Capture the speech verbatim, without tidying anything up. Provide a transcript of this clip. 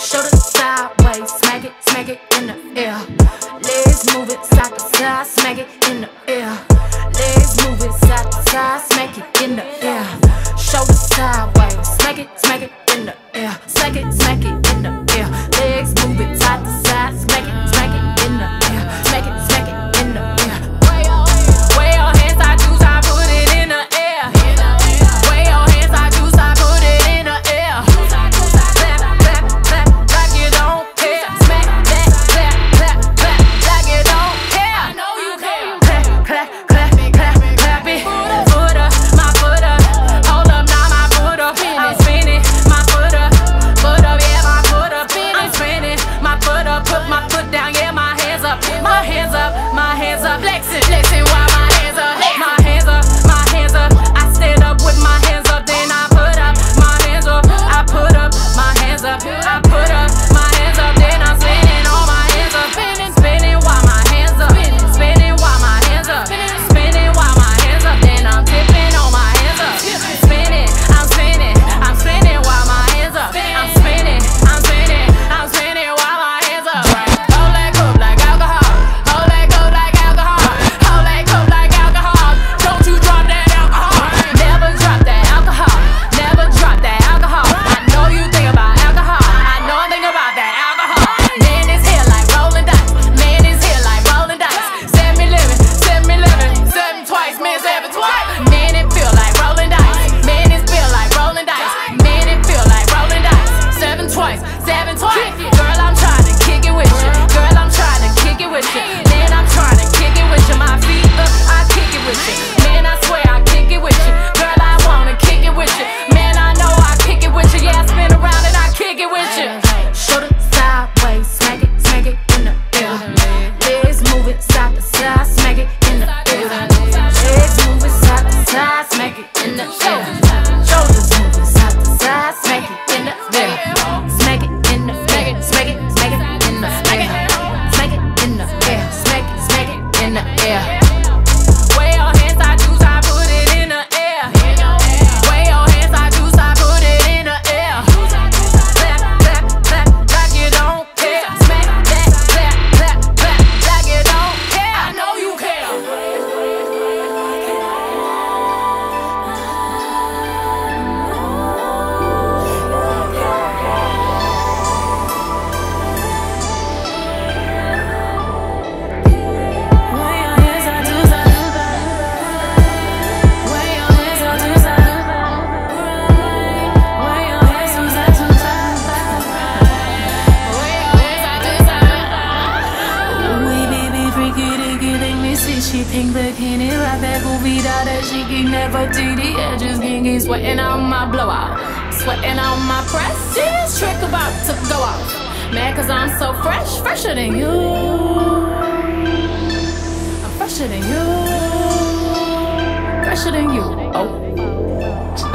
Shoulder sideways, smack it, smack it in the air. Legs move it side to side, smack it in the air. Legs move it side to side, smack it in the air. Shoulder sideways, smack it, smack it in the air. Smack it, smack it in the air. Legs move it side to side, smack it, smack it in the air. Smack it, smack it in the air. Way your hands, I choose, I put it in the air. Way your hands, I choose, I put it in the air. Clap, clap, clap, like you don't care. Smack that, clap, clap, clap, like you don't care. I know you care. Clap, clap, clap, clap, clap it. Foot up, my foot up. Hold up, now my foot up. I'm spinning, my foot up. Foot up, yeah, my foot up. I'm spinning, my foot up. Put my foot down, yeah, my hands up. My hands up, my hands up. Flexing, flexing while my hands up. My hands up, my hands up. I stand up with my hands up, then I put up my hands up. I put up my hands up. I put up my hands up, then I'm spinning all my hands up. Spinning, spinning while my hands up. Spinning while my hands up. Spinning while my hands up, then I'm tipping on my hands up. Spinning, I'm spinning, I'm spinning while my hands up. I'm spinning, I'm spinning, I'm spinning while my hands up. Hold that cup like alcohol. Hold that cup like alcohol. Hold that cup like alcohol. Don't you drop that alcohol. Never drop that alcohol. Never drop that alcohol. I know you think about alcohol. I know I think about that alcohol. Man is here like rolling dice. Man is here like rolling dice. Set me living, set me living. Seven twice, man, seven twice. Man, it feel like rolling dice. Man, it feel like rolling dice. Man, it feel like rolling dice. Seven twice, seven twice. Girl, I'm trying to kick it with you. Girl, I'm trying to kick it with you. Man, I'm trying to kick it with you. My feet up, I kick it with you. Man, I swear I kick it with you. Girl, I wanna kick it with you. Man, I know I kick it with you. Yeah, I spin around and I kick it with you. Shoulder sideways, smack it, smack it in the air. Legs move it side to side, smack it in the air. Legs move it side to side, smack it in the air. Shoulders move it side to side, smack it in the air. Smack it in the air, smack it, smack it in the air. Smack it in the air, smack it, smack it in the air. Way your hands, I choose, I put it in the air. Way your hands, I choose, I put it in the air. Clap, clap, clap, like you don't care. Smack that, clap, clap, clap, like you don't care. I know you care. She pink bikini, rock that goofy doll that she can never T D edges, kinky, sweating on my blowout, sweating on my press. This trick about to go off. Mad cause I'm so fresh, fresher than you. I'm fresher than you, fresher than you. Oh.